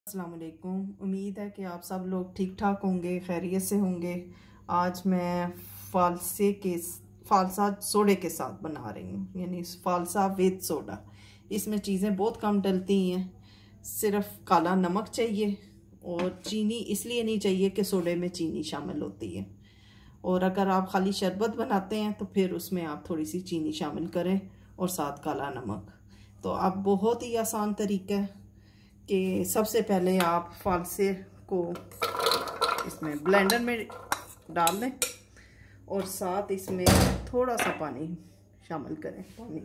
अस्सलाम वालेकुम। उम्मीद है कि आप सब लोग ठीक ठाक होंगे, खैरियत से होंगे। आज मैं फालसा सोडे के साथ बना रही हूँ, यानी फालसा विद सोडा। इसमें चीज़ें बहुत कम डलती हैं, सिर्फ काला नमक चाहिए और चीनी इसलिए नहीं चाहिए कि सोडे में चीनी शामिल होती है। और अगर आप खाली शरबत बनाते हैं तो फिर उसमें आप थोड़ी सी चीनी शामिल करें और साथ काला नमक। तो अब बहुत ही आसान तरीका है कि सबसे पहले आप फालसे को इसमें ब्लेंडर में डाल दें और साथ इसमें थोड़ा सा पानी शामिल करें। पानी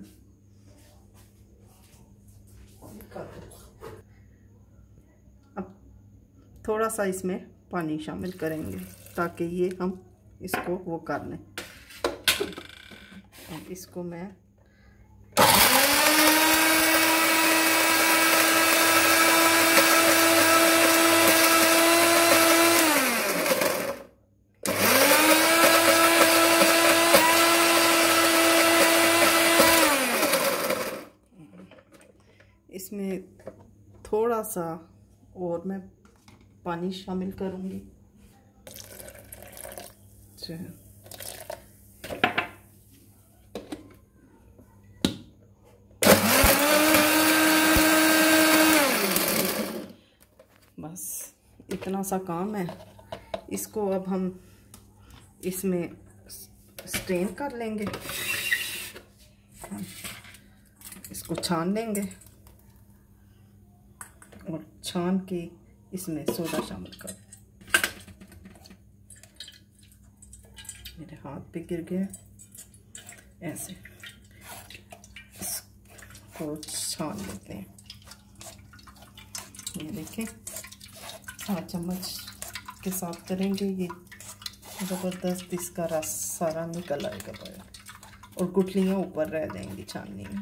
अब थोड़ा सा इसमें पानी शामिल करेंगे ताकि ये हम इसको वो कर लें। अब इसको मैं इसमें थोड़ा सा और मैं पानी शामिल करूंगी। बस इतना सा काम है। इसको अब हम इसमें स्ट्रेन कर लेंगे, इसको छान लेंगे और छान के इसमें सोडा शामिल कर। मेरे हाथ पे गिर गया, ऐसे इसको छान लेते हैं। ये देखें, 5 चम्मच के साथ करेंगे, ये ज़बरदस्त इसका रस सारा निकल आएगा बाहर और गुठलियाँ ऊपर रह जाएंगी छाननी में।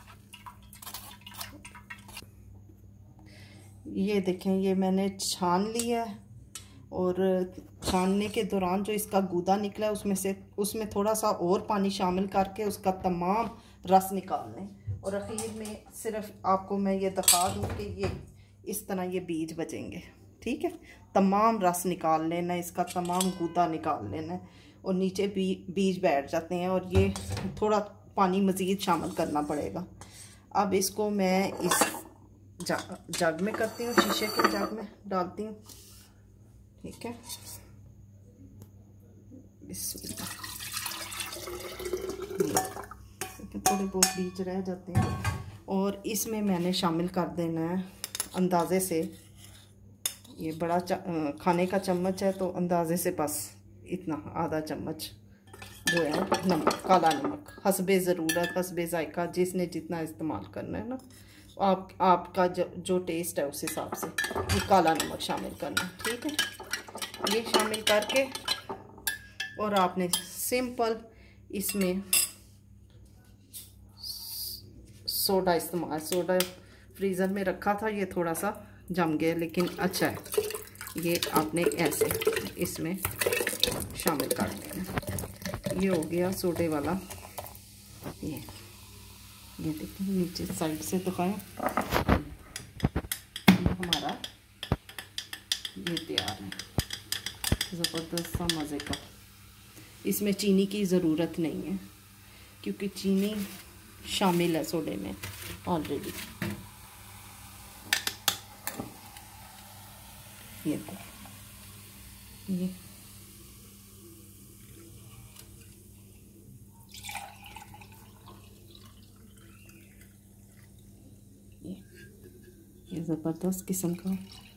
ये देखें, ये मैंने छान लिया है और छानने के दौरान जो इसका गूदा निकला है उसमें थोड़ा सा और पानी शामिल करके उसका तमाम रस निकाल लें। और आखिर में सिर्फ आपको मैं ये दिखा दूँ कि ये इस तरह ये बीज बचेंगे, ठीक है। तमाम रस निकाल लेना, इसका तमाम गूदा निकाल लेना है और नीचे बीज बैठ जाते हैं और ये थोड़ा पानी मज़ीद शामिल करना पड़ेगा। अब इसको मैं इस जग में करती हूँ, शीशे के जग में डालती हूँ, ठीक है। थोड़े बहुत बीज रह जाते हैं और इसमें मैंने शामिल कर देना है अंदाजे से, ये बड़ा खाने का चम्मच है तो अंदाजे से बस इतना आधा चम्मच जो है नमक, काला नमक, हस्बे ज़रूरत, हस्बे जायका, जिसने जितना इस्तेमाल करना है ना, आपका जो टेस्ट है उस हिसाब से ये काला नमक शामिल करना है, ठीक है। ये शामिल करके और आपने सिंपल इसमें सोडा सोडा फ्रीज़र में रखा था, ये थोड़ा सा जम गया लेकिन अच्छा है। ये आपने ऐसे इसमें शामिल कर देना। ये हो गया सोडे वाला। ये देखिए नीचे साइड से दिखाएं, हमारा ये तैयार है, ज़बरदस्त सा मज़े का। इसमें चीनी की ज़रूरत नहीं है क्योंकि चीनी शामिल है सोडे में ऑलरेडी। ये ज़बरदस्त किस्म का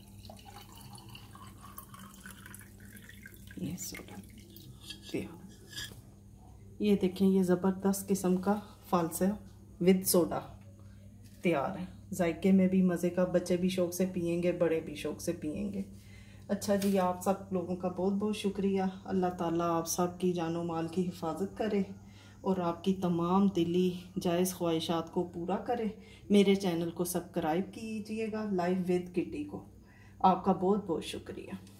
ये सोडा तैयार। ये देखें, ये ज़बरदस्त किस्म का फालसा विद सोडा तैयार है। जायके में भी मज़े का, बच्चे भी शौक़ से पियेंगे, बड़े भी शौक़ से पियेंगे। अच्छा जी, आप सब लोगों का बहुत बहुत शुक्रिया। अल्लाह ताला आप सब की जानो माल की हिफाजत करे और आपकी तमाम दिली जायज़ ख्वाहिशात को पूरा करे। मेरे चैनल को सब्सक्राइब कीजिएगा, लाइफ विद किटी को। आपका बहुत बहुत शुक्रिया।